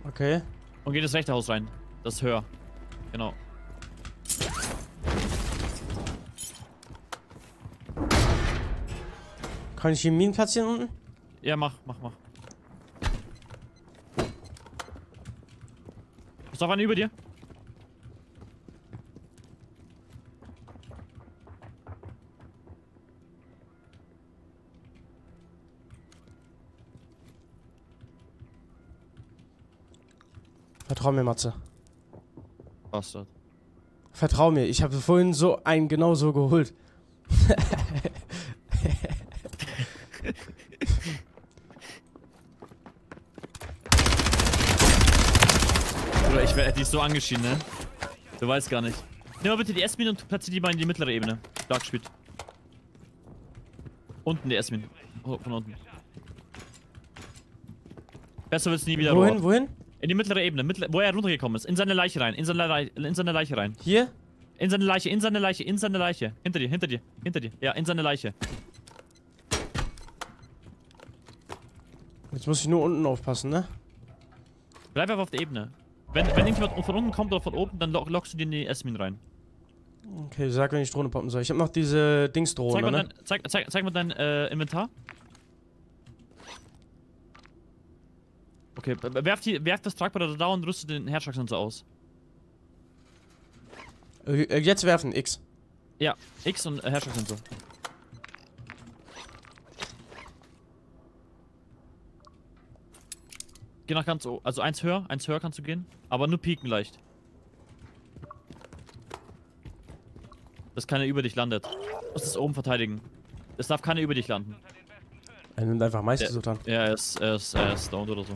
Okay. Und geht ins rechte Haus rein. Das ist höher. Genau. Kann ich hier Minen platzieren unten? Ja, mach. Ist auf einer über dir? Vertrau mir, Matze. Bastard. Vertrau mir, ich habe vorhin so einen genau so geholt. Bruder, ich werde dich so angeschieden, ne? Du weißt gar nicht. Nimm mal bitte die S-Mine und platziere die mal in die mittlere Ebene. Stark gespielt. Unten die S-Mine. Oh, von unten. Besser wird's nie wieder. Wohin? In die mittlere Ebene, wo er runtergekommen ist. In seine Leiche rein. In seine Leiche rein. Hier? In seine Leiche. Hinter dir. Ja, in seine Leiche. Jetzt muss ich nur unten aufpassen, ne? Bleib einfach auf der Ebene. Wenn irgendjemand von unten kommt oder von oben, dann lockst du dir in die S-Mine rein. Okay, sag, wenn ich Drohne poppen soll. Ich hab noch diese Dingsdrohne, ne? Zeig mal dein Inventar. Okay, werf das Tragbare da und rüste den Herzschlagsensor aus. Jetzt werfen, X. Ja, X und Herzschlagsensor. Geh nach ganz oben. Also eins höher kannst du gehen. Aber nur pieken leicht. Dass keiner über dich landet. Du musst es oben verteidigen. Es darf keiner über dich landen. Er nimmt einfach meist gesucht an. Ja, er ist down oder so.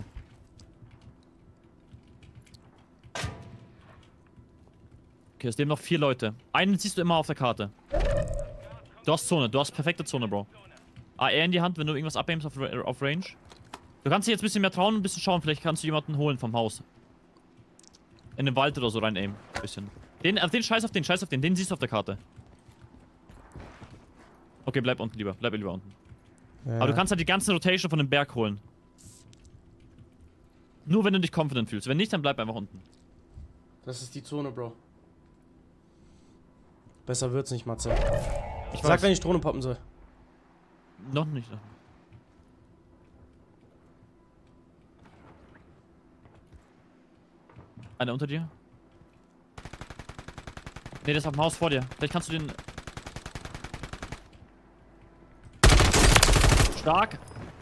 Okay, es leben noch 4 Leute. Einen siehst du immer auf der Karte. Du hast Zone, du hast perfekte Zone, Bro. AR in die Hand, wenn du irgendwas abhebst auf Range. Du kannst dich jetzt ein bisschen mehr trauen und ein bisschen schauen. Vielleicht kannst du jemanden holen vom Haus. In den Wald oder so rein aimen. Ein bisschen. Scheiß auf den. Den siehst du auf der Karte. Okay, bleib lieber unten. Ja. Aber du kannst halt die ganze Rotation von dem Berg holen. Nur wenn du dich confident fühlst. Wenn nicht, dann bleib einfach unten. Das ist die Zone, Bro. Besser wird's nicht, Matze. Sag, Sag, wenn ich Drohne poppen soll. Noch nicht. Einer unter dir? Ne, der ist auf dem Haus vor dir. Vielleicht kannst du den... Stark.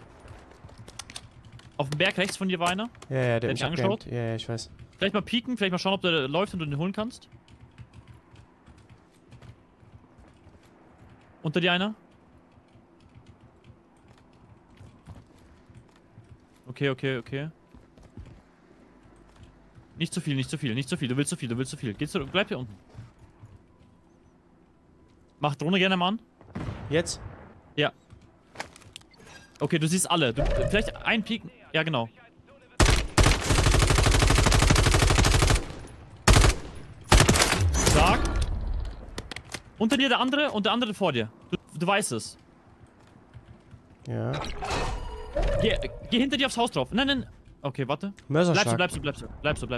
Auf dem Berg rechts von dir war einer. Ja, der hat mich angeschaut. Ja, ich weiß. Vielleicht mal pieken, vielleicht mal schauen, ob der läuft und du den holen kannst. Unter dir einer. Okay. Nicht zu viel. Du willst zu viel. Bleib hier unten. Mach Drohne gerne mal an. Jetzt? Ja. Okay, du siehst alle. Vielleicht einen pieken. Ja, genau. Stark. Unter dir der andere und der andere vor dir. Du weißt es. Ja. Geh hinter dir aufs Haus drauf. Nein. Okay, warte. Mörserschlag. Bleib so.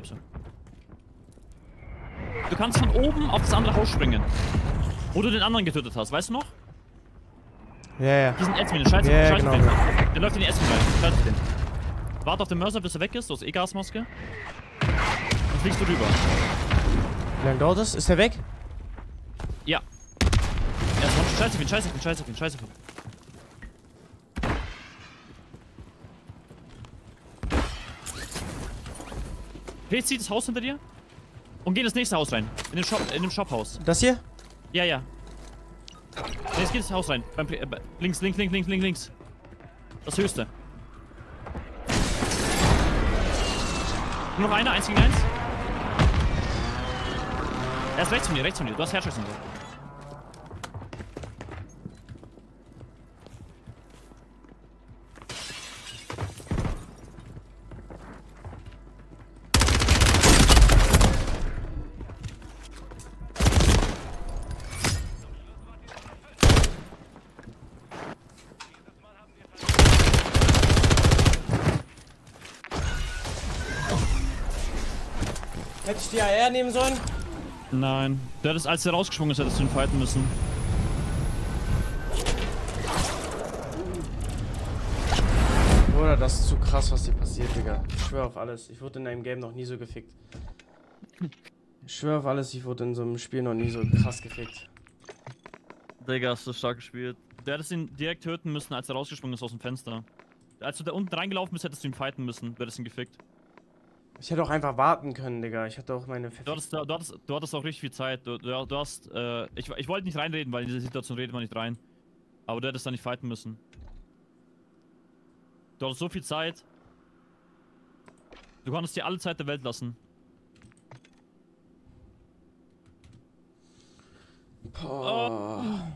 Du kannst von oben auf das andere Haus springen. Wo du den anderen getötet hast, weißt du noch? Ja. Diesen S-Mine, scheiß Ja, auf genau. den. Der läuft in die S-Mine rein. Scheiß auf den. Warte auf den Mörser, bis er weg ist. Du hast E-Gasmaske. Dann fliegst du rüber. Wie lange dauert das? Ist der weg? Ja. Scheiß auf ihn. Jetzt zieht das Haus hinter dir und geh in das nächste Haus rein. In dem Shophaus. Das hier? Ja. Nee, jetzt geht das Haus rein. Links. Das höchste. Nur noch einer, 1 gegen 1. Er ist rechts von dir. Du hast Herzschüsse. Hätte ich die AR nehmen sollen? Nein. Der ist, als er rausgesprungen ist, hättest du ihn fighten müssen. Oder das ist zu krass, was hier passiert, Digga. Ich schwöre auf alles. Ich wurde in einem Game noch nie so gefickt. Ich schwöre auf alles, ich wurde in so einem Spiel noch nie so krass gefickt. Digga, hast du stark gespielt. Du hättest ihn direkt töten müssen, als er rausgesprungen ist aus dem Fenster. Als du da unten reingelaufen bist, hättest du ihn fighten müssen. Du hättest ihn gefickt. Ich hätte auch einfach warten können, Digga. Ich hatte auch meine... Du hattest auch richtig viel Zeit. Du hast, ich wollte nicht reinreden, weil in dieser Situation redet man nicht rein. Aber du hättest da nicht fighten müssen. Du hattest so viel Zeit. Du konntest dir alle Zeit der Welt lassen. Boah. Oh.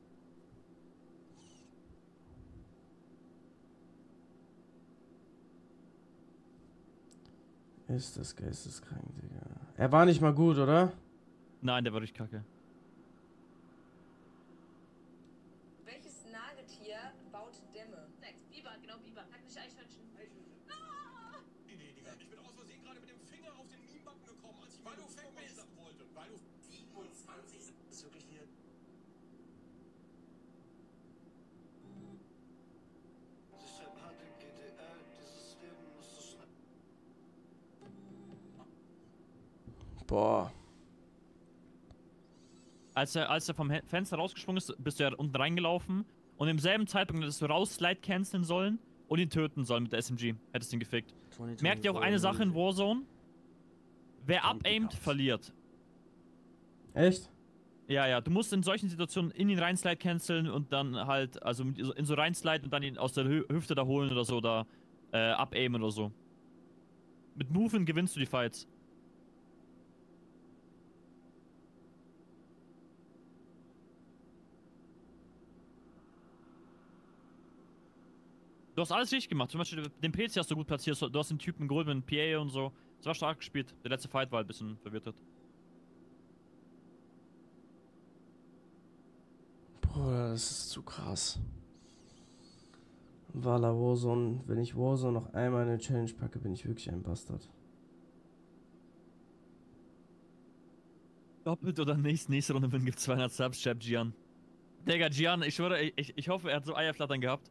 Ist das geisteskrank, Digga. Er war nicht mal gut, oder? Nein, der war richtig kacke. Welches Nagetier baut Dämme? Biber, genau Biber. Sag nicht Eichhörnchen. Ah! Nee, Digga, ich bin aus Versehen gerade mit dem Finger auf den Meme-Button gekommen, als ich weil du fake bist wollte. Weil du 27 ist wirklich hier. Deshalb hat im GDL dieses Leben muss so schnell. Boah. Als er vom Fenster rausgesprungen ist, bist du ja unten reingelaufen. Und im selben Zeitpunkt hättest du rausslide canceln sollen und ihn töten sollen mit der SMG. Hättest ihn gefickt. Merkt ihr auch eine Sache in Warzone? Wer abaimt, verliert. Echt? Ja, du musst in solchen Situationen in ihn reinslide canceln und dann halt, also in so reinslide und dann ihn aus der Hüfte da holen oder so, da abaimen oder so. Mit Moven gewinnst du die Fights. Du hast alles richtig gemacht. Zum Beispiel den PC hast du gut platziert. Du hast den Typen geholt mit dem PA und so. Das war stark gespielt. Der letzte Fight war ein bisschen verwirrt. Bruder, das ist zu krass. Walla Warzone. Wenn ich Warzone noch einmal in eine Challenge packe, bin ich wirklich ein Bastard. Doppelt oder nächste Runde Win gibt 200 Subs, schreibt Gian. Digga, Gian, ich schwöre, ich hoffe, er hat so Eierflattern gehabt.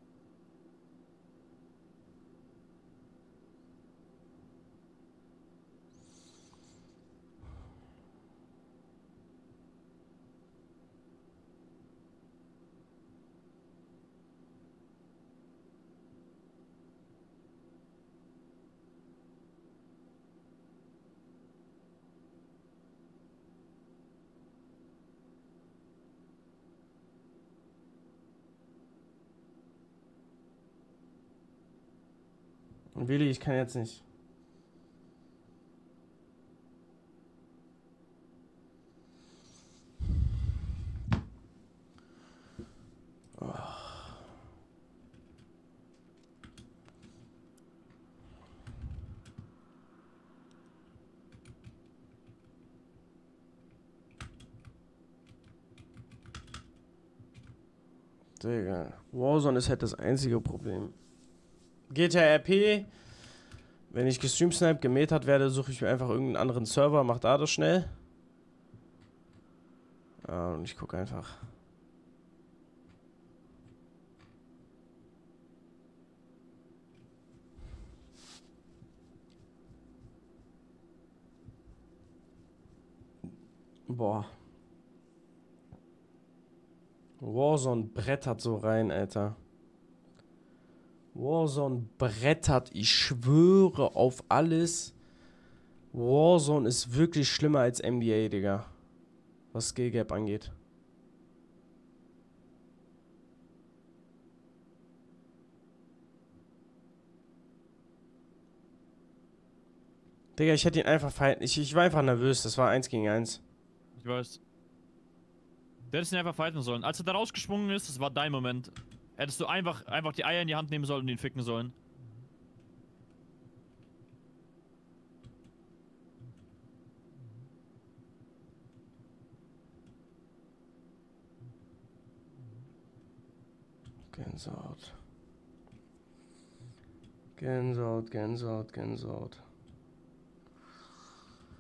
Willi, ich kann jetzt nicht. Oh. Digga. Warzone ist halt das einzige Problem. GTA RP, wenn ich gestreamsniped, gemetert werde, suche ich mir einfach irgendeinen anderen Server, mach da das schnell. Und ich gucke einfach. Boah. Warzone brettert so rein, Alter. Warzone brettert, ich schwöre auf alles. Warzone ist wirklich schlimmer als NBA, Digga. Was Skill Gap angeht. Digga, ich hätte ihn einfach fighten. Ich war einfach nervös, das war 1 gegen 1. Ich weiß. Du hättest ihn einfach fighten sollen. Als er da rausgesprungen ist, das war dein Moment. Hättest du einfach die Eier in die Hand nehmen sollen und ihn ficken sollen. Gänsehaut. Gänsehaut, Gänsehaut, Gänsehaut.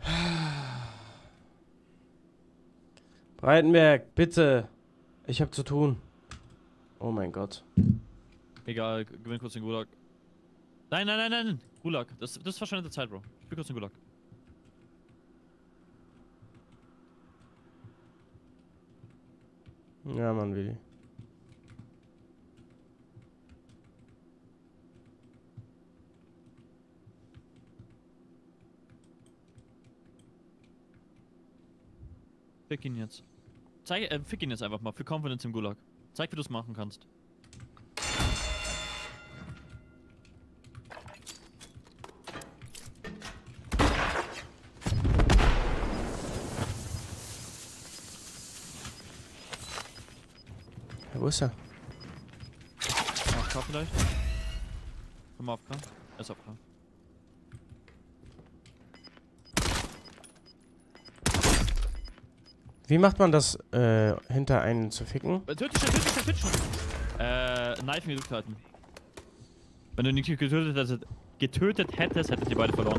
Breitenberg, bitte. Ich hab zu tun. Oh mein Gott. Egal, gewinn kurz den Gulag. Nein, nein, nein, nein. Gulag. Das ist verschwendete Zeit, Bro. Spiel kurz den Gulag. Ja, Mann, Willi. Fick ihn jetzt. Fick ihn jetzt einfach mal. Für Confidence im Gulag. Zeig, wie du es machen kannst. Ja, wo ist er? AFK vielleicht? Komm mal AFK. Er ist AFK. Wie macht man das, hinter einen zu ficken? Töte schon. Knife gedrückt halten. Wenn du ihn nicht getötet hättest, hättet ihr beide verloren.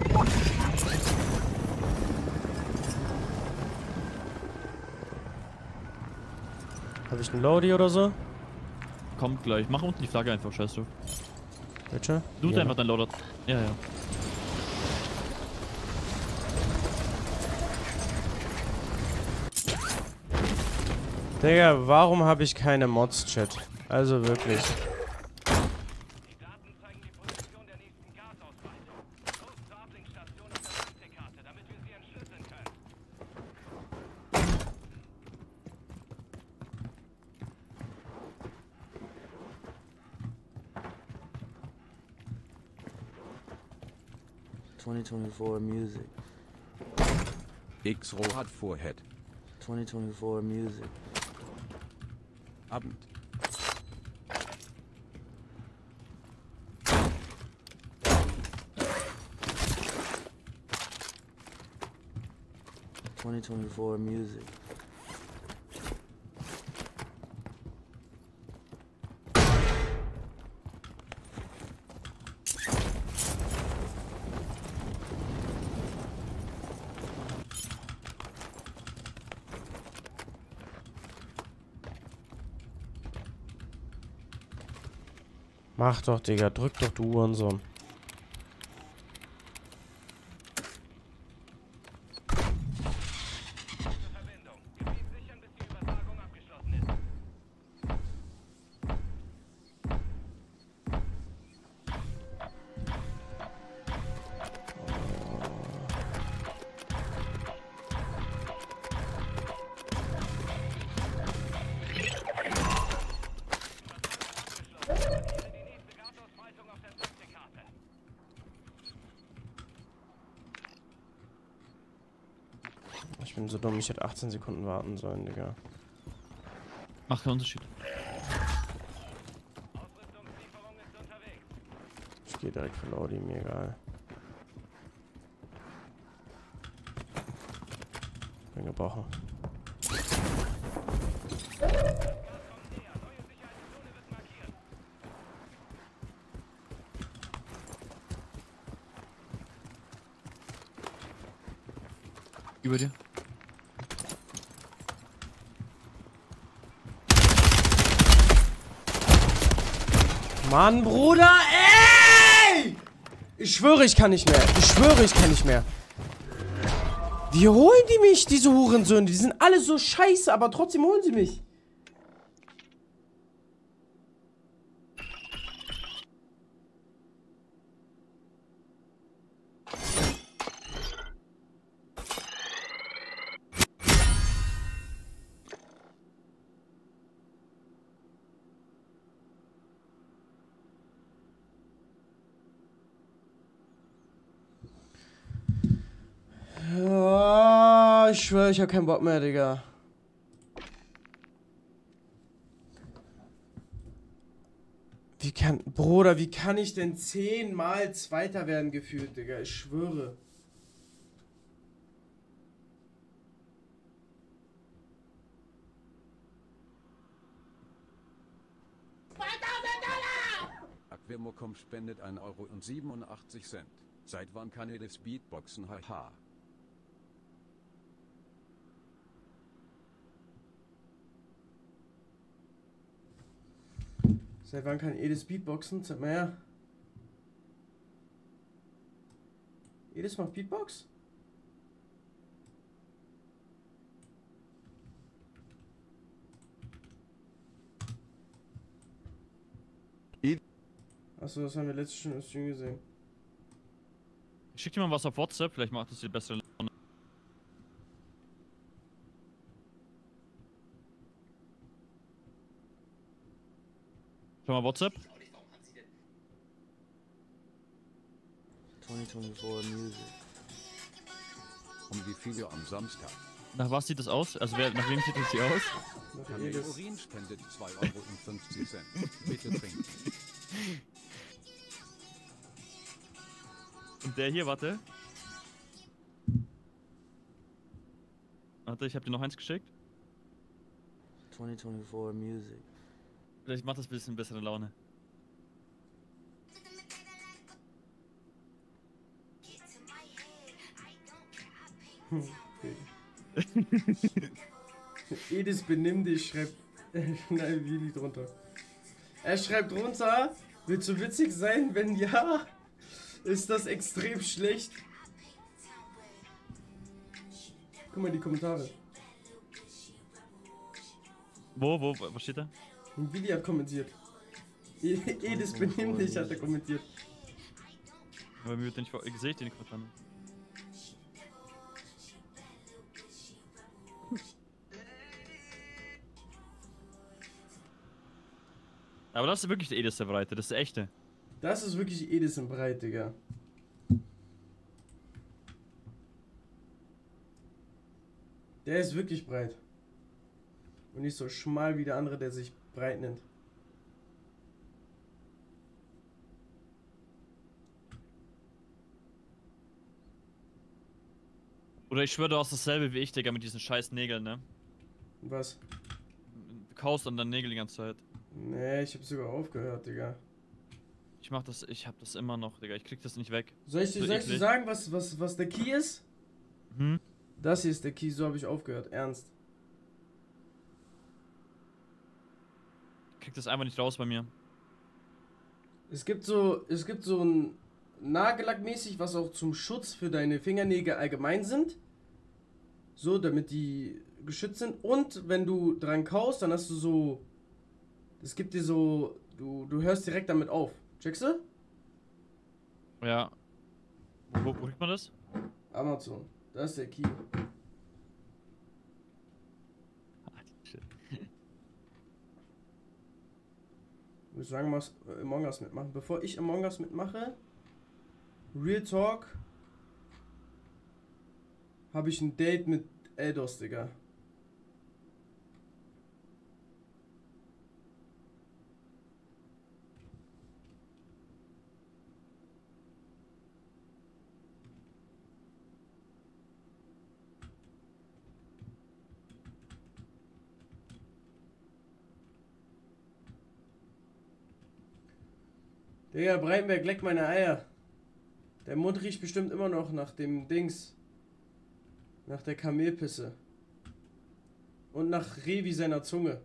Habe ich einen Loadie oder so? Kommt gleich. Mach unten die Flagge einfach, scheiß du. Bitte? Loot Ja. einfach dein Loader. Ja, ja. Digga, warum habe ich keine Mods, Chat? Also wirklich. Die Daten zeigen die Position der nächsten Gasausweite. Los zur Ablinkstation auf der Fernsehkarte, damit wir sie entschlüsseln können. ...2024 music. X-Ro hat Vorhead. 2024 music. Abend. ...2024 music. Mach doch, Digga. Drück doch, du Uhrensohn. Verbindung. Gebiet sichern, bis die Übertragung abgeschlossen ist. Ich bin so dumm, ich hätte 18 Sekunden warten sollen, Digga. Macht keinen Unterschied. Ausrüstungslieferung ist unterwegs. Ich gehe direkt für Loadie, mir egal. Bin gebrochen. Über dir. Mann, Bruder, ey! Ich schwöre, ich kann nicht mehr. Ich schwöre, ich kann nicht mehr. Wie holen die mich, diese Hurensöhne? Die sind alle so scheiße, aber trotzdem holen sie mich. Oh, ich schwöre, ich habe keinen Bock mehr, Digga. Bruder, wie kann ich denn 10-mal Zweiter werden gefühlt, Digga? Ich schwöre. Aquemocom spendet 1,87 €. Seit wann kann er das Beatboxen? Haha. Seit wann kann Edis Beatboxen? Zeig mal her. Edis macht Beatbox? Achso, das haben wir letztes schon im Stream gesehen. Ich schick dir mal was auf WhatsApp, vielleicht macht das dir bessere Laune. Schau mal WhatsApp. 2024 Music. Um wie viel Uhr am Samstag? Nach was sieht das aus? Also nach wem sieht das hier aus? Nach Camille Edis. Urin spendet 2,50 €. Bitte trinken. Und der hier, warte. Warte, ich hab dir noch eins geschickt. 2024 Music. Vielleicht macht das ein bisschen bessere Laune. Edis, benimm dich, schreibt Nein, Willi drunter. Er schreibt runter, willst du witzig sein? Wenn ja, ist das extrem schlecht. Guck mal die Kommentare. Was steht da? Und Willi hat kommentiert. Edis, benimm dich, hat er kommentiert. Aber mir wird nicht sehe ich den nicht verstanden. Aber das ist wirklich der Edis der Breite, das ist der echte. Das ist wirklich Edis in Breit, Digga. Der ist wirklich breit. Und nicht so schmal wie der andere, der sich breit nennt. Oder ich schwöre, du hast dasselbe wie ich, Digga, mit diesen scheiß Nägeln, ne? Was? Du kaust an deinen Nägeln die ganze Zeit. Nee, ich hab sogar aufgehört, Digga. Ich hab das immer noch, Digga, ich krieg das nicht weg. Soll ich dir eklig. sagen, was der Key ist? Hm? Das hier ist der Key, so habe ich aufgehört, ernst. Ich krieg das einfach nicht raus bei mir. Es gibt so ein Nagellackmäßig, was auch zum Schutz für deine Fingernägel allgemein sind. So, damit die geschützt sind. Und wenn du dran kaust, dann hast du so... Das gibt dir so... Du hörst direkt damit auf. Checkst du? Ja. Wo kriegt man das? Amazon. Das ist der Key. Ich würde sagen, was Among Us mitmachen. Bevor ich Among Us mitmache, Real Talk, habe ich ein Date mit Eldos, Digga. Digga, Breitenberg, leck meine Eier. Der Mund riecht bestimmt immer noch nach dem Dings. Nach der Kamelpisse. Und nach Revi seiner Zunge.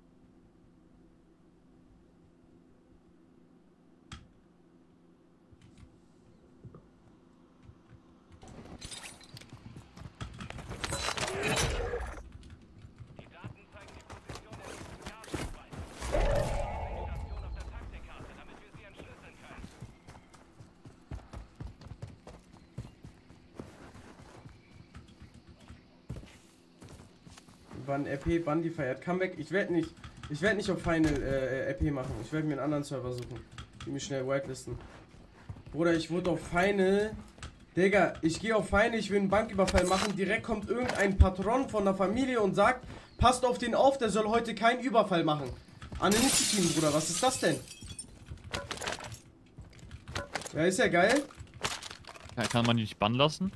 Wann RP Bundy feiert. Comeback. Ich werde nicht auf Final RP machen. Ich werde mir einen anderen Server suchen. Die mich schnell whitelisten. Bruder, ich wurde auf Final. Digga, ich gehe auf Final, ich will einen Banküberfall machen. Direkt kommt irgendein Patron von der Familie und sagt, passt auf den auf, der soll heute keinen Überfall machen. Anonymity, Bruder, was ist das denn? Ja, ist ja geil. Kann man die nicht bannen lassen?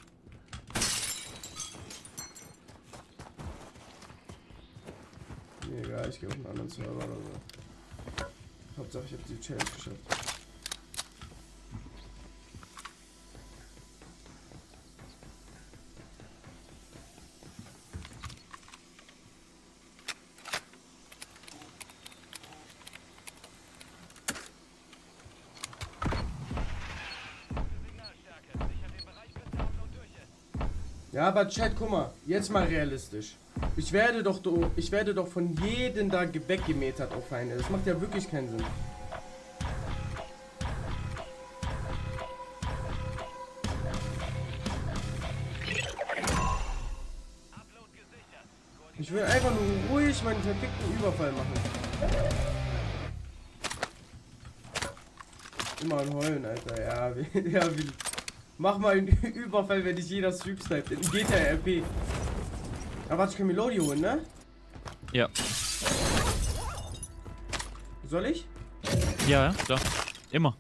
Nee, egal, ich gehe auf einen anderen Server oder so. Hauptsache, ich habe die Challenge geschafft. Ja, aber Chat, guck mal, jetzt mal realistisch. Ich werde doch von jedem da weggemetert auf Feinde. Das macht ja wirklich keinen Sinn. Ich will einfach nur ruhig meinen verfickten Überfall machen. Immer ein Heulen, Alter. Ja, wie. Mach mal einen Überfall, wenn dich jeder Stream sniped. In GTA RP. Aber warte, ich kann mir Lodi holen, ne? Ja. Soll ich? Ja, klar. Immer.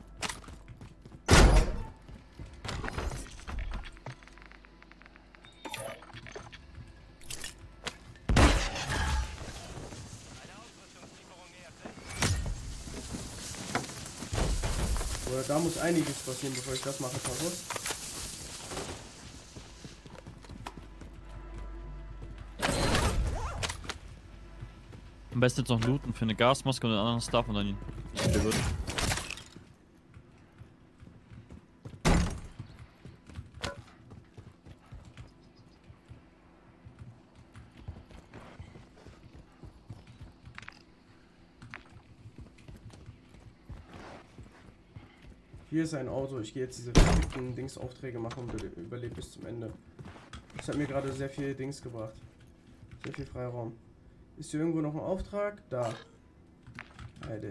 Oder da muss einiges passieren, bevor ich das mache, Taros. Am besten jetzt noch looten für eine Gasmaske und einen anderen Stuff und dann ist wieder gut. Hier ist ein Auto. Ich gehe jetzt diese verfickten Dings-Aufträge machen und überlebe bis zum Ende. Das hat mir gerade sehr viel Dings gebracht. Sehr viel Freiraum. Ist hier irgendwo noch ein Auftrag? Da. Alter.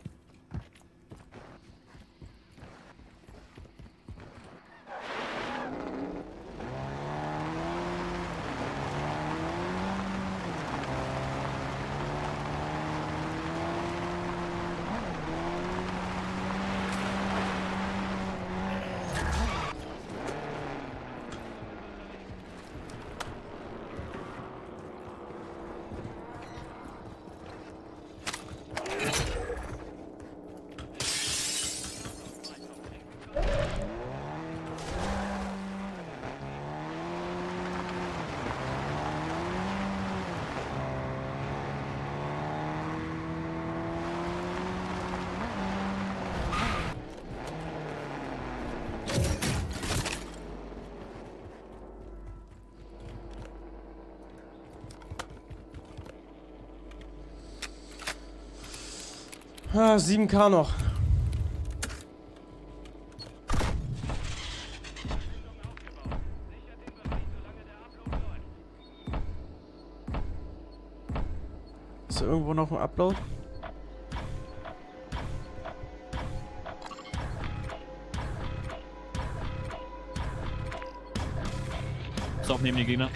Ah, 7K noch. Ist da irgendwo noch ein Upload? Ist auch neben den Gegner.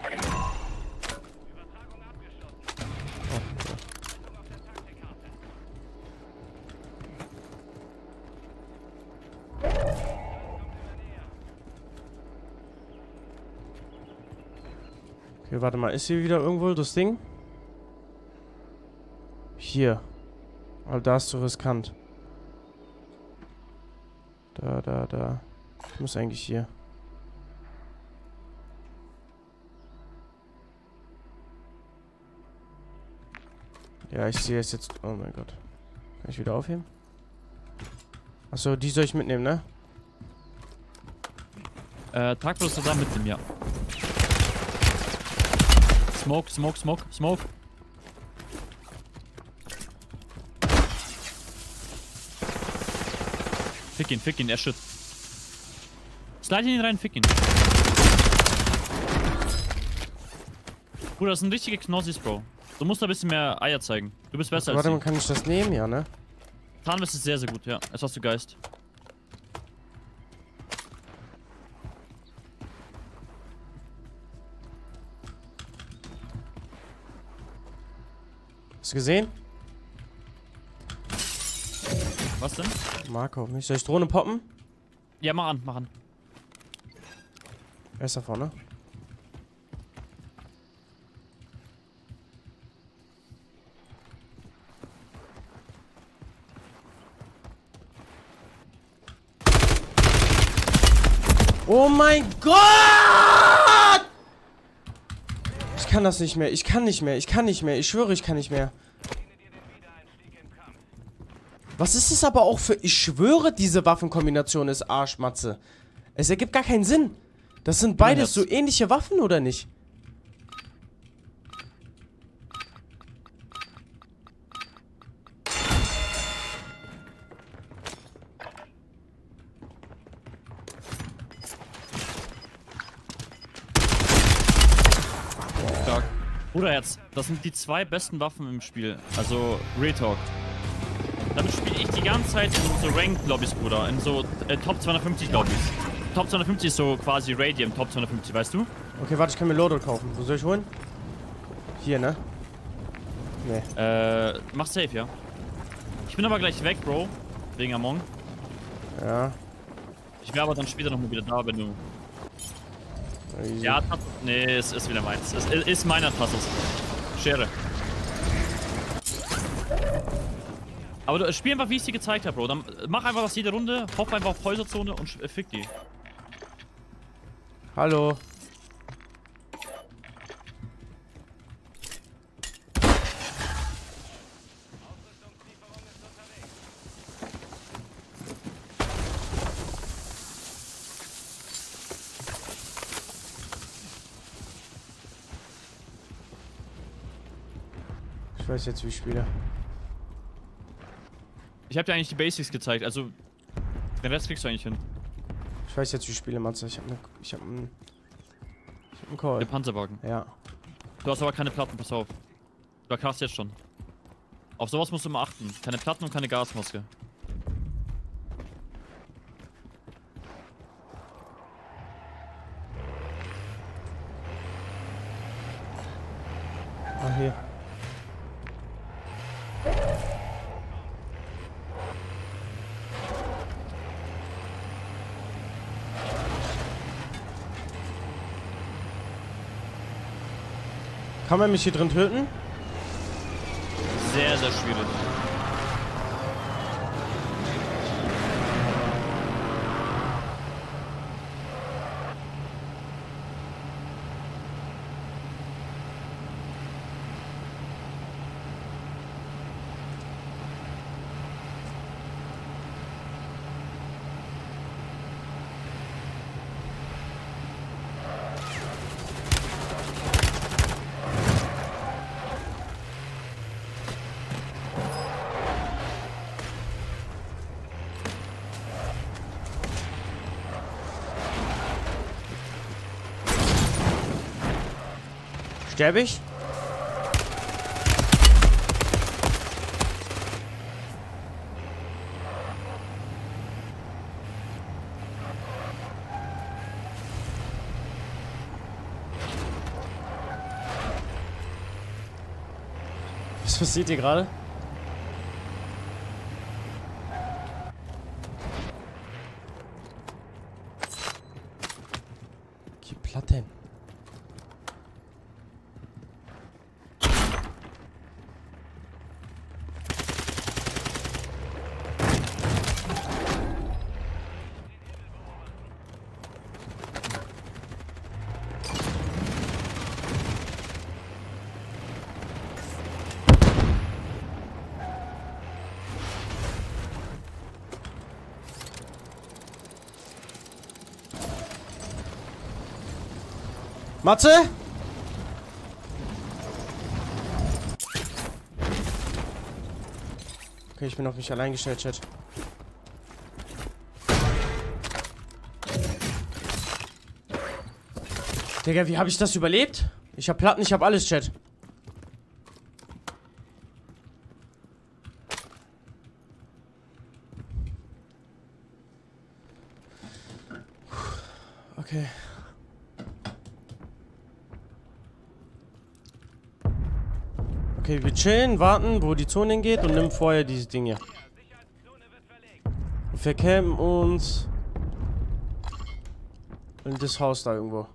Okay, warte mal, ist hier wieder irgendwo das Ding? Hier. Aber da ist zu riskant. Da. Ich muss eigentlich hier. Ja, ich sehe es jetzt. Oh mein Gott. Kann ich wieder aufheben? Achso, die soll ich mitnehmen, ne? Tag bloß zusammen mit dem, ja. Smoke. Fick ihn, er shit. Slide ihn rein, fick ihn. Bruder, das sind richtige Knossis, Bro. Du musst da ein bisschen mehr Eier zeigen. Du bist besser als Warte mal, ich. kann ich das nehmen? Ja, ne? Tarnwest ist sehr, sehr gut, ja. Jetzt hast du Geist. Hast du gesehen? Was denn? Marco, soll ich Drohne poppen? Ja, mach an. Er ist da vorne. Oh mein Gott! Ich kann das nicht mehr. Ich kann nicht mehr. Ich schwöre, ich kann nicht mehr. Was ist es aber auch für... Ich schwöre, diese Waffenkombination ist Arschmatze. Es ergibt gar keinen Sinn. Das sind beides so ähnliche Waffen, oder nicht? Stark. Bruderherz, das sind die 2 besten Waffen im Spiel. Also, Real Talk. Damit spiele ich die ganze Zeit in so Ranked-Lobbys, Bruder. In so Top 250 Lobbys. Top 250 ist so quasi Radium, Top 250, weißt du? Okay, warte, ich kann mir Loadout kaufen. Wo soll ich holen? Hier, ne? Nee. Mach safe, ja. Ich bin aber gleich weg, Bro. Wegen Among. Ja. Ich wäre aber dann später nochmal wieder da, wenn du... Easy. Ja, nee, es ist wieder meins. Es ist meiner Tassos. Schere. Aber du spiel einfach, wie ich es dir gezeigt habe, Bro. Dann mach einfach was jede Runde, hopp einfach auf Häuserzone und fick die. Hallo. Ich weiß jetzt, wie ich spiele. Ich habe dir eigentlich die Basics gezeigt, also den Rest kriegst du eigentlich hin. Ich weiß jetzt, wie ich spiele, Matze. Ich hab einen Call. Der Panzerwagen. Ja. Du hast aber keine Platten, pass auf. Du erkrachst jetzt schon. Auf sowas musst du immer achten. Keine Platten und keine Gasmaske. Ah, hier. Kann man mich hier drin töten? Sehr, sehr schwierig. Sterbe ich? Was passiert hier gerade? Die Platten. Matze? Okay, ich bin auf mich allein gestellt, Chat. Digga, wie habe ich das überlebt? Ich habe Platten, ich habe alles, Chat. Okay. Okay, wir chillen, warten, wo die Zone hingeht und nehmen vorher dieses Ding hier. Wir campen uns in das Haus da irgendwo.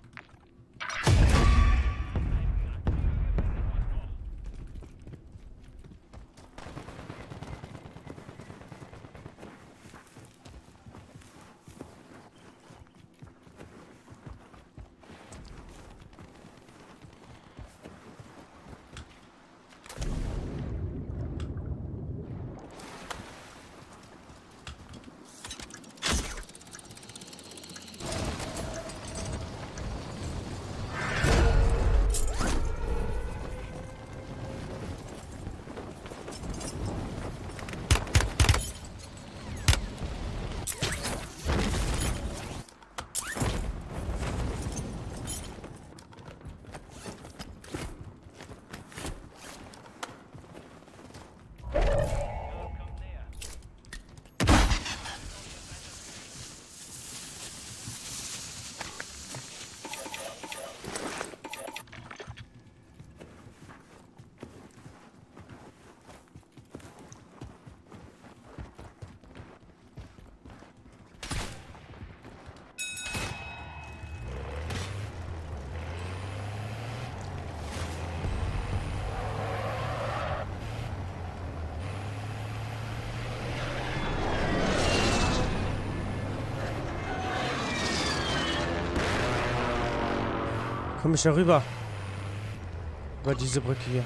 Komm ich da rüber? Über diese Brücke hier.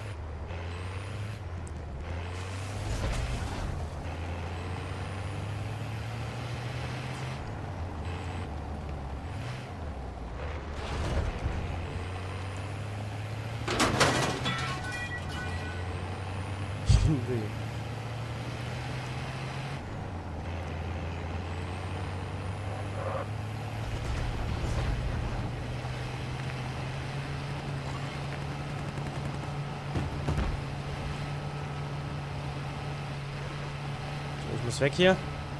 Ich muss weg hier.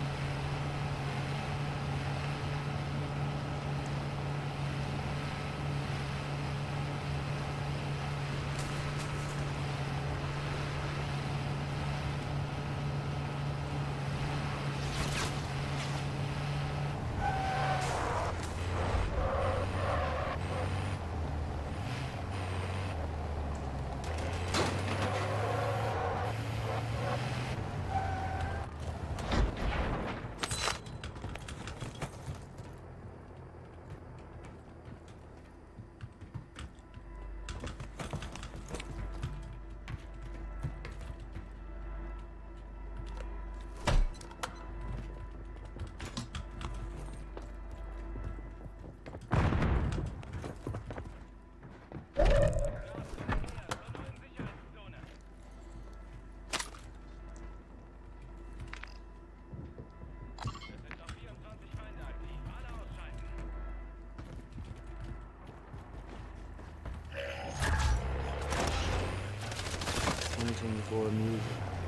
For music.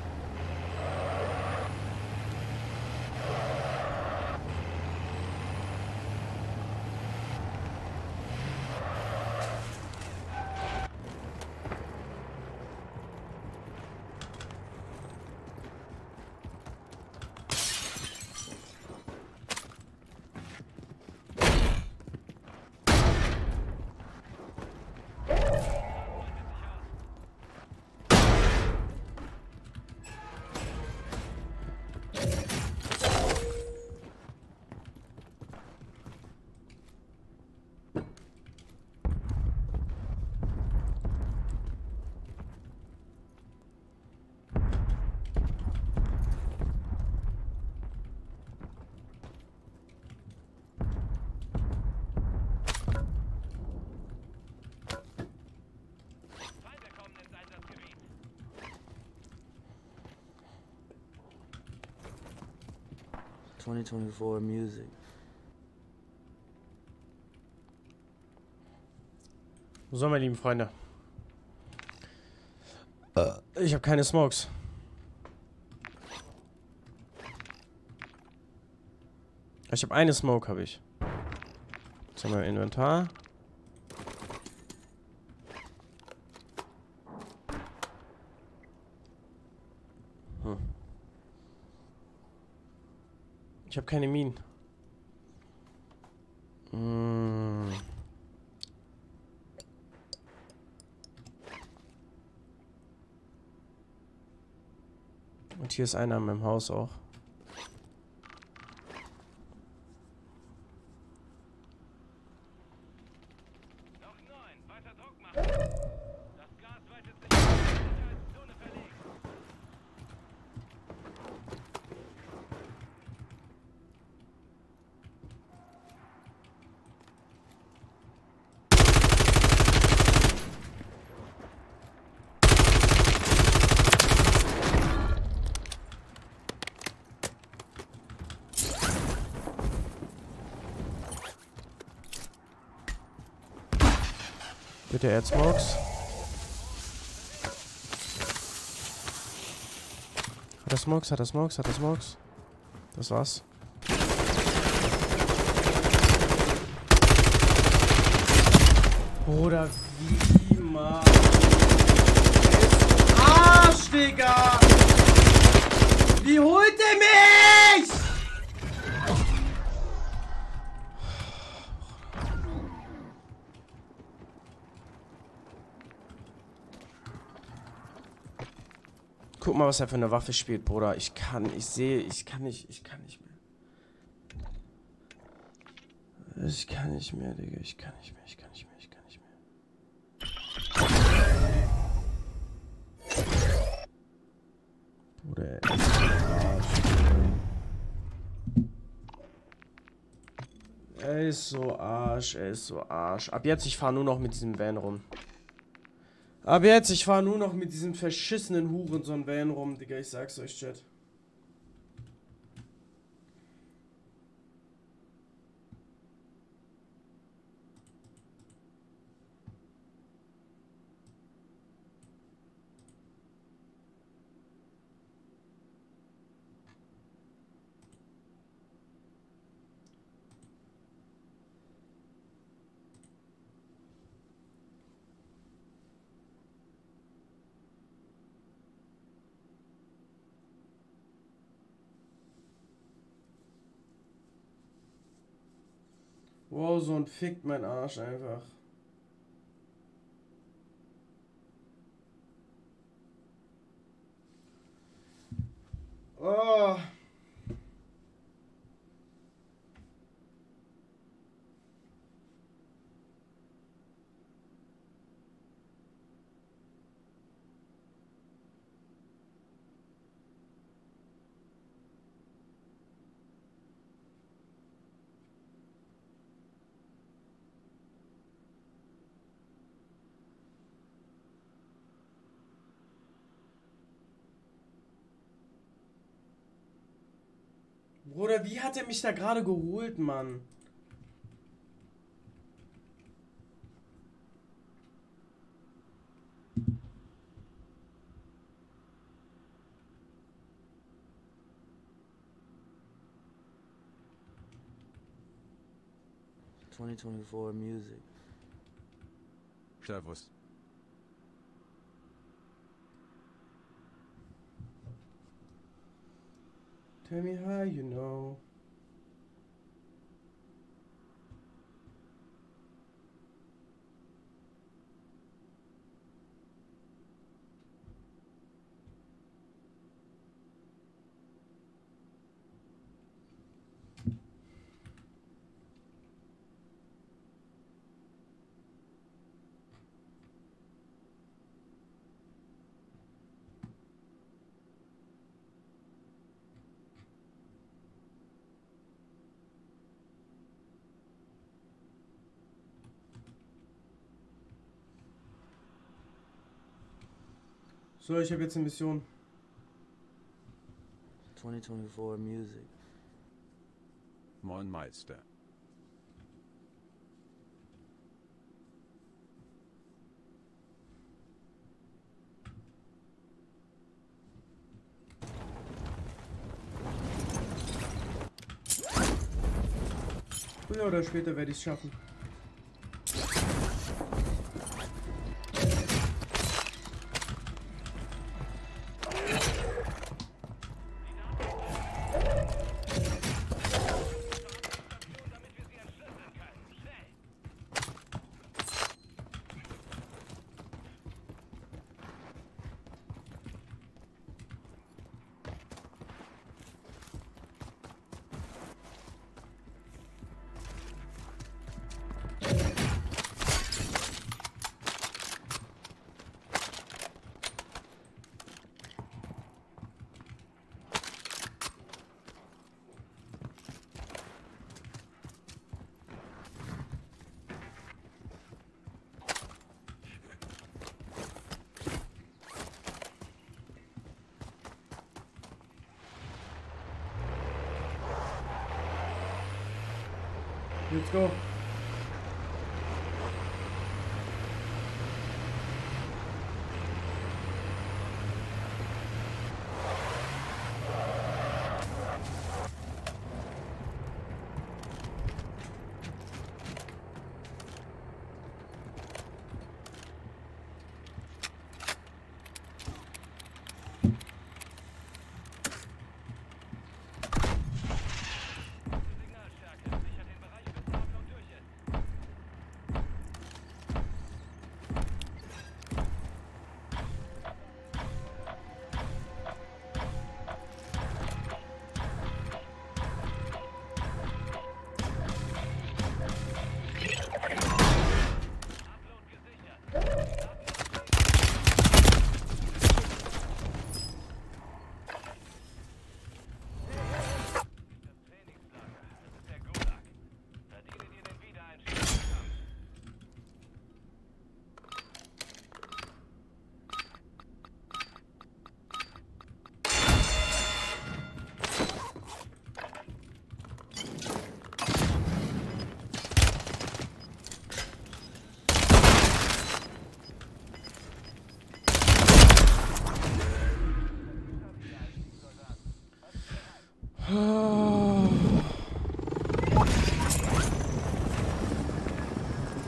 ...2024 music. So, meine lieben Freunde. Ich habe keine Smokes. Ich habe eine Smoke, habe ich. Jetzt haben wir Inventar. Ich habe keine Minen. Und hier ist einer in meinem Haus auch. Bitte Add Smokes. Hat er Smokes? Hat er Smokes? Hat er Smokes? Das war's. Bruder, wie Mann. Arsch, Digga! Wie holt er mich? Guck mal, was er für eine Waffe spielt, Bruder. Ich kann nicht mehr. Ich kann nicht mehr, Digga. Ich kann nicht mehr. Er ist so Arsch, er ist so Arsch. Ab jetzt, ich fahre nur noch mit diesem Van rum. Ab jetzt, ich fahre nur noch mit diesem verschissenen Hurensohn-Van rum, Digga, ich sag's euch, Chat. Wow, so ein fickt mein Arsch einfach. Oh. Bruder, wie hat er mich da gerade geholt, Mann? ...2024 music. Servus. Tell me how you know. So, ich habe jetzt eine Mission. 2024 music. Moin Meister. Früher oder später werde ich es schaffen. Let's go.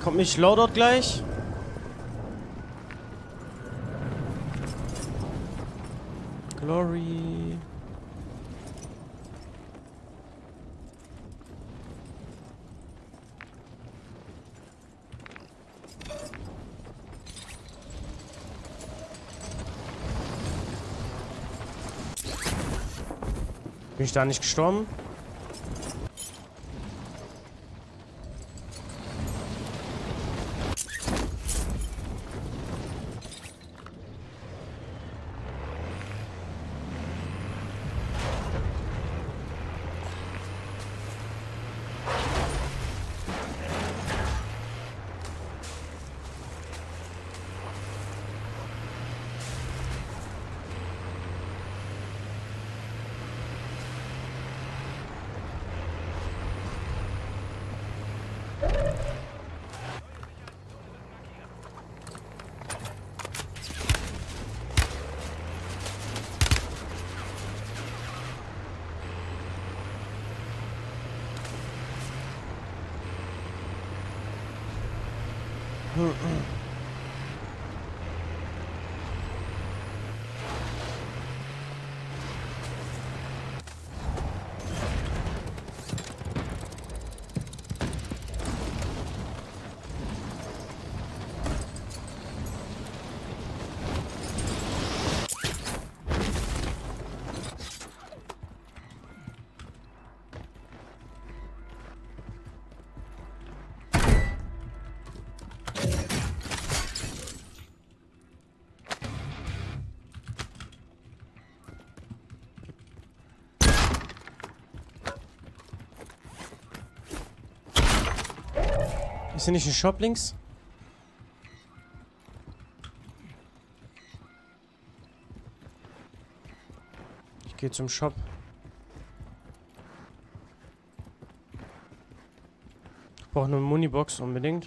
Kommt nicht Loadout gleich? Glory. Bin ich da nicht gestorben? Ist hier nicht ein Shop links? Ich gehe zum Shop. Ich brauche eine Munibox unbedingt.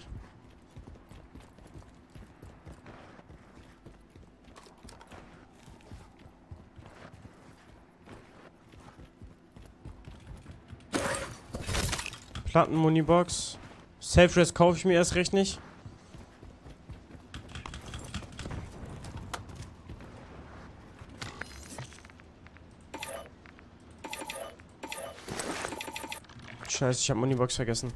Platten-Munibox. Safe Rest kaufe ich mir erst recht nicht. Scheiße, ich habe Munibox vergessen.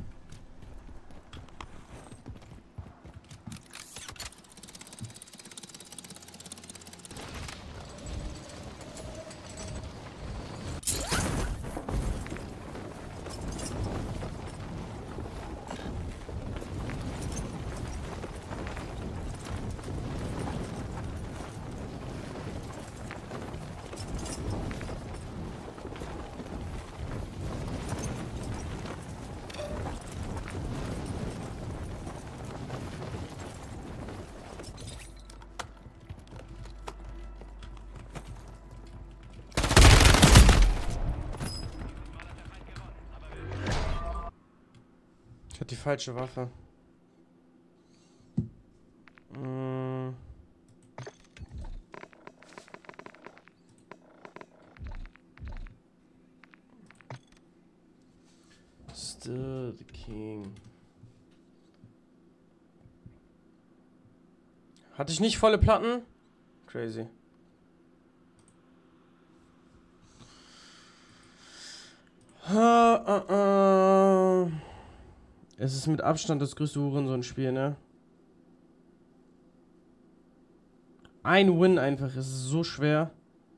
Ich hatte die falsche Waffe. Still the King. Hatte ich nicht volle Platten? Crazy. Es ist mit Abstand das größte Hurensohn-Spiel, ne? Ein Win einfach, es ist so schwer.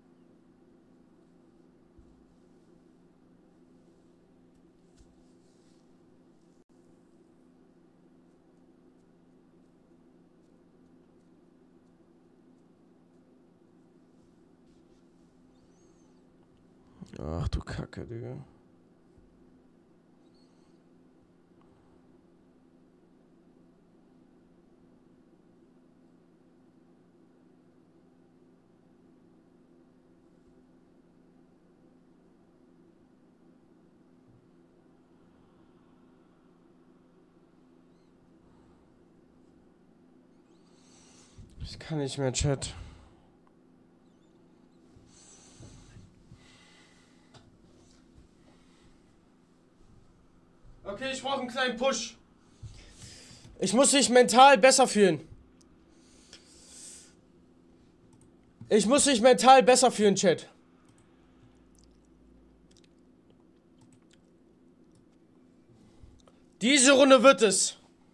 Ach du Kacke, Digga. Ich kann nicht mehr, Chat. Okay, ich brauche einen kleinen Push. Ich muss mich mental besser fühlen. Ich muss mich mental besser fühlen, Chat. Diese Runde wird es.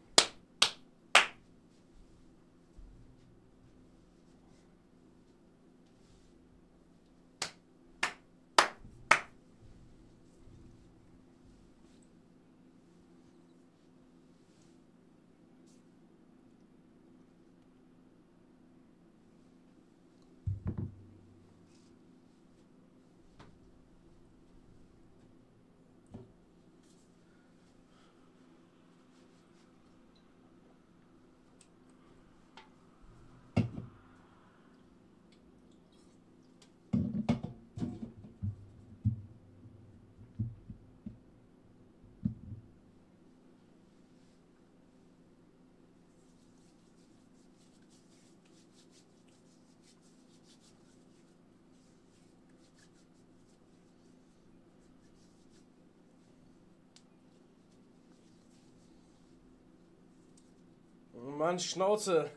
Mann, Schnauze.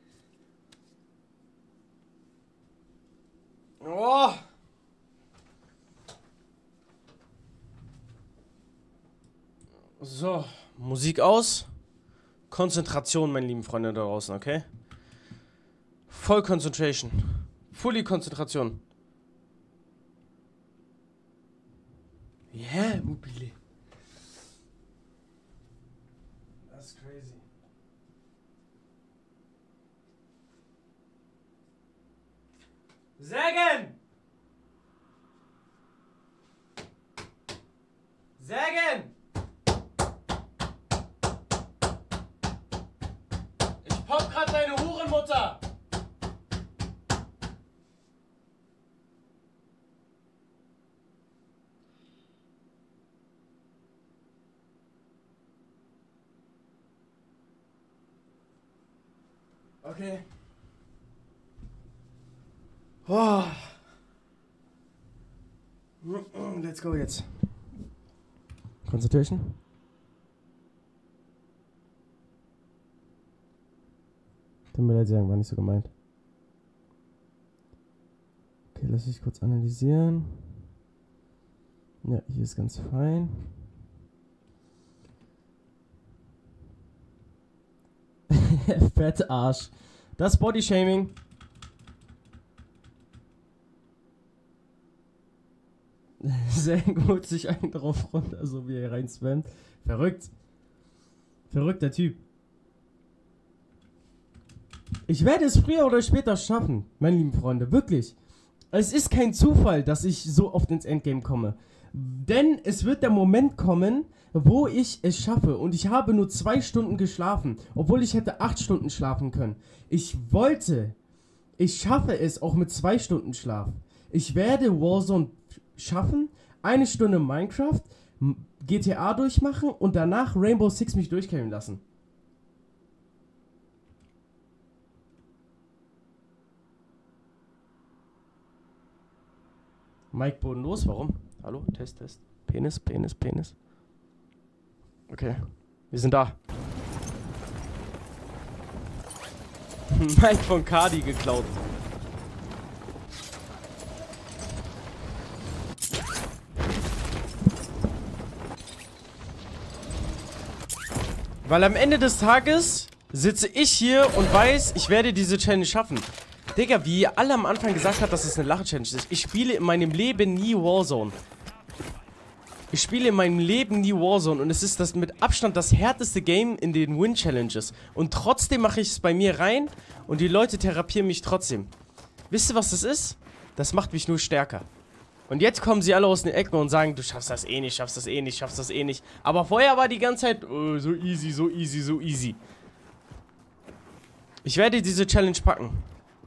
Oh. So, Musik aus. Konzentration, meine lieben Freunde da draußen, okay? Voll Concentration. Fully Konzentration. Yeah, mobile. That's crazy. Sägen! Sägen! Ich pop grad deine Hurenmutter! Okay. Oh. Let's go jetzt. Concentration. Tut mir leid sagen, war nicht so gemeint. Okay, lass mich kurz analysieren. Ja, hier ist ganz fein. Fett Arsch. Das Bodyshaming. Sehr gut, sich einen drauf runter, so wie er rein spammt. Verrückt. Verrückter Typ. Ich werde es früher oder später schaffen, meine lieben Freunde, wirklich. Es ist kein Zufall, dass ich so oft ins Endgame komme. Denn es wird der Moment kommen, wo ich es schaffe. Und ich habe nur 2 Stunden geschlafen, obwohl ich hätte 8 Stunden schlafen können. Ich schaffe es auch mit 2 Stunden Schlaf. Ich werde Warzone schaffen, 1 Stunde Minecraft, GTA durchmachen und danach Rainbow Six mich durchkämen lassen. Mike bodenlos, warum? Hallo, Test. Penis. Okay, wir sind da. Mike von Cardi geklaut. Weil am Ende des Tages sitze ich hier und weiß, ich werde diese Challenge schaffen. Digga, wie ihr alle am Anfang gesagt habt, dass es eine Lache-Challenge ist. Ich spiele in meinem Leben nie Warzone. Ich spiele in meinem Leben nie Warzone und es ist das mit Abstand das härteste Game in den Win-Challenges. Und trotzdem mache ich es bei mir rein und die Leute therapieren mich trotzdem. Wisst ihr, was das ist? Das macht mich nur stärker. Und jetzt kommen sie alle aus den Ecken und sagen, du schaffst das eh nicht, schaffst das eh nicht. Aber vorher war die ganze Zeit, oh, so easy. Ich werde diese Challenge packen.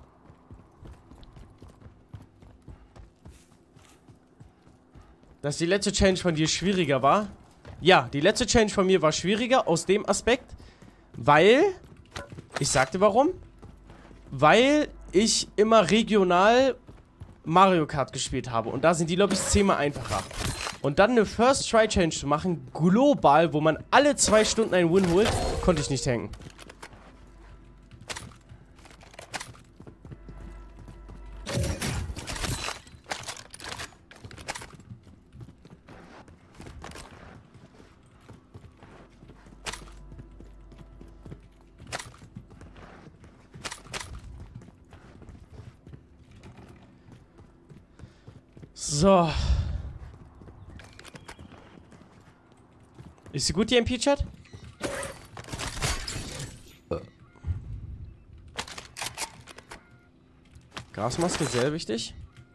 Dass die letzte Challenge von dir schwieriger war? Ja, die letzte Challenge von mir war schwieriger aus dem Aspekt, weil, ich sagte warum, weil ich immer regional Mario Kart gespielt habe und da sind die Lobbys 10-mal einfacher. Und dann eine First-Try-Challenge zu machen, global, wo man alle 2 Stunden einen Win holt, konnte ich nicht tanken. So. Ist sie gut, die MP-Chat? Gasmaske, sehr wichtig.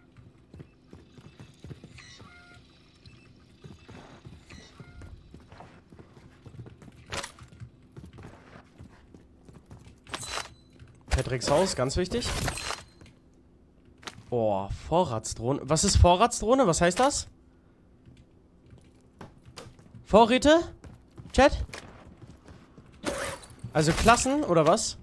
Patricks Haus, ganz wichtig. Boah, Vorratsdrohne. Was ist Vorratsdrohne? Was heißt das? Vorräte? Chat? Also Klassen oder was?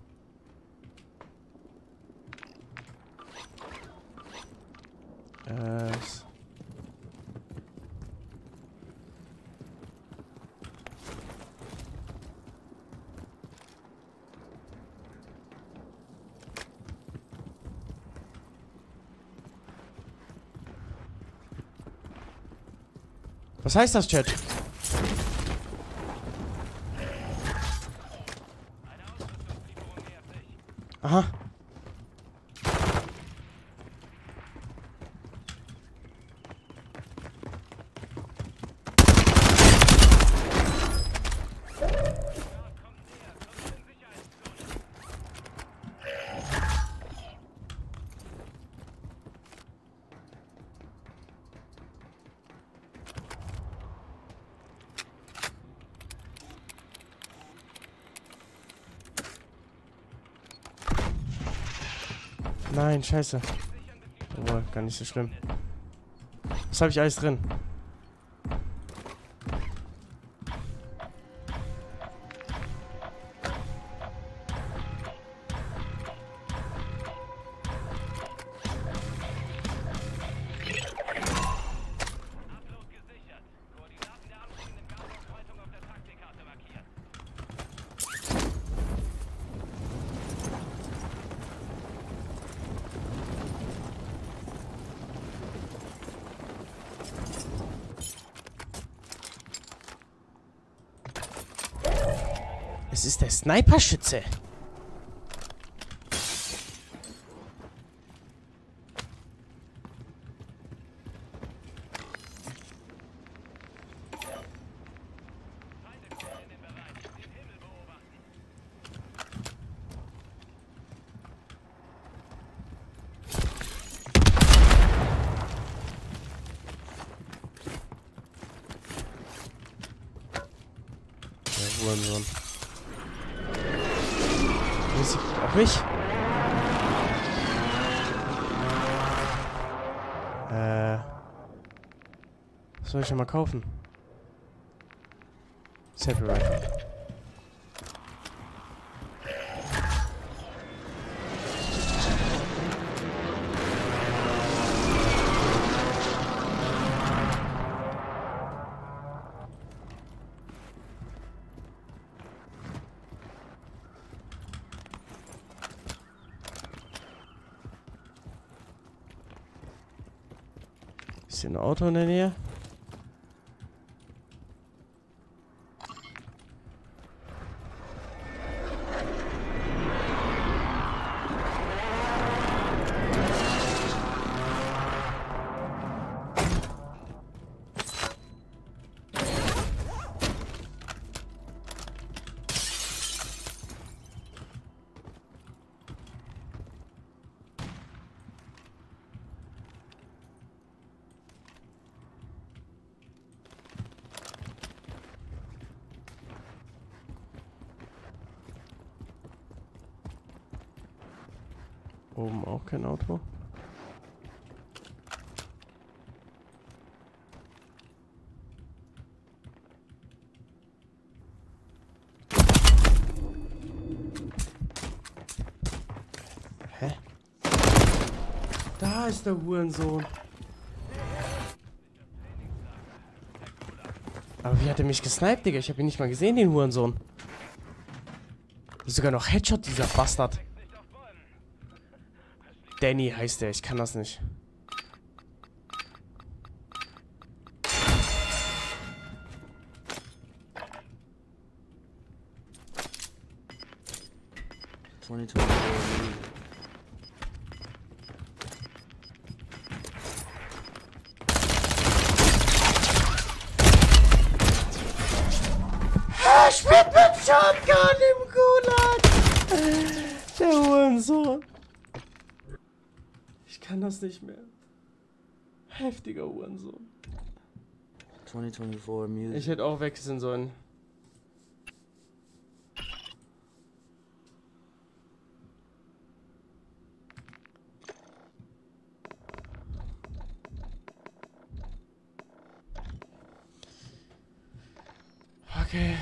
Was heißt das, Chat? Aha. Nein, scheiße. Obwohl, gar nicht so schlimm. Was habe ich alles drin? Es ist der Sniperschütze. Der Hurensohn. Auf mich? Was soll ich denn mal kaufen? Sniper Rifle. Ist hier ein Auto in der Nähe? Oben auch kein Auto. Hä? Da ist der Hurensohn. Aber wie hat er mich gesniped, Digga? Ich hab ihn nicht mal gesehen, den Hurensohn. Sogar noch Headshot, dieser Bastard. Danny heißt der, ich kann das nicht. Ah, Er spielt mit Shotgun im Gulag. Der Hurensohn. Ich kann das nicht mehr. Heftiger Hurensohn. 2024 Music. Ich hätte auch wechseln sollen. Okay.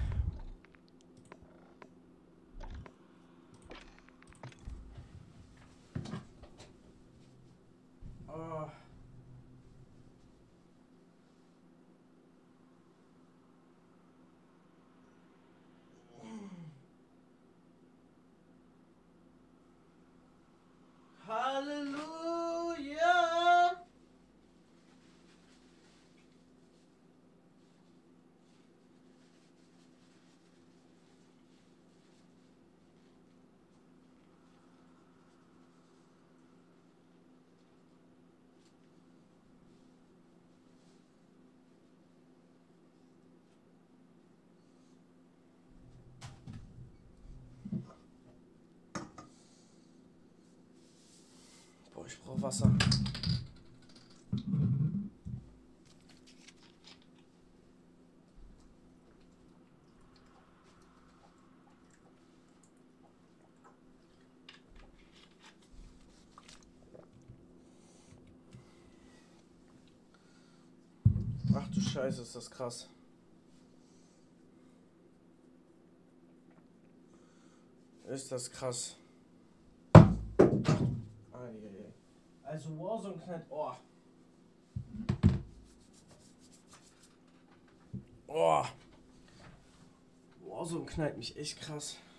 Oh. Halleluja! Boah, ich brauche Wasser. Ach du Scheiße, ist das krass. Ist das krass. Also Warzone knallt. Oh. Oh. Warzone knallt mich echt krass.